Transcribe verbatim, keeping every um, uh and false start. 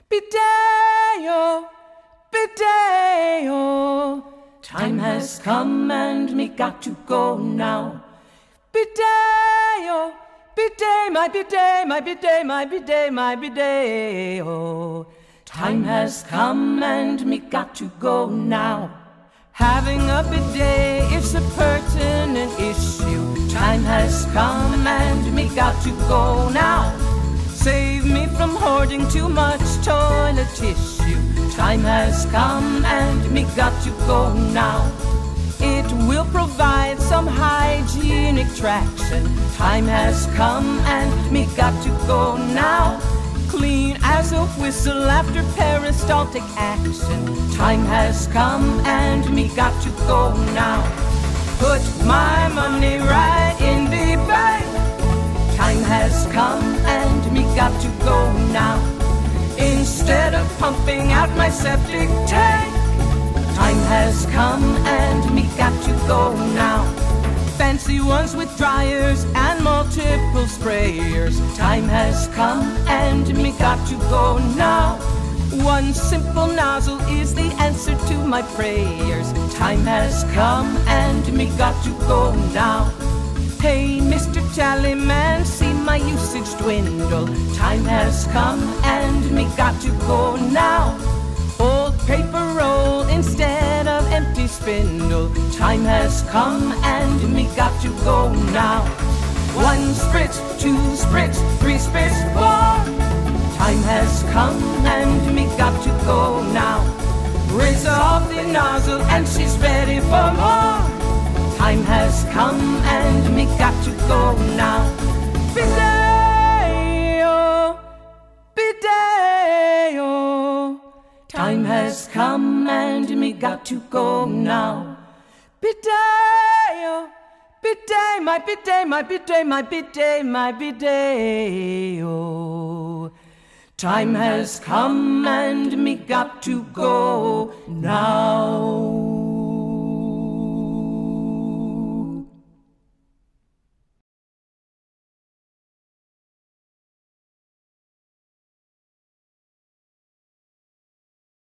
Bidet-o, bidet-o, time has come and me got to go now. Bidet-o, bidet, my bidet, my bidet, my bidet, my bidet-o, time has come and me got to go now. Having a bidet is a pertinent issue. Time has come and me got to go now. Save me from hoarding too much toilet tissue. Time has come and me got to go now. It will provide some hygienic traction. Time has come and me got to go now. Clean as a whistle after peristaltic action. Time has come and me got to go now. Put my money right in the bank. Time has come and me got to go now. Instead of pumping out my septic tank, time has come and me got to go now. Fancy ones with dryers and multiple sprayers. Time has come and me got to go now. One simple nozzle is the answer to my prayers. Time has come and me got to go now. Hey, Mister Tallyman, see my usage dwindle. Time has come and me got to go now. Old paper roll instead of empty spindle. Time has come and me got to go now. One spritz, two spritz, three spritz, four. Time has come and me got to go now. Rinse off the nozzle and she's ready for more. Time has come and me got to go now. Bidet-o, bidet-o, time has come and me got to go now. Bidet-o, bidet, my bidet, my bidet, my bidet, my bidet-o, time has come and me got to go now.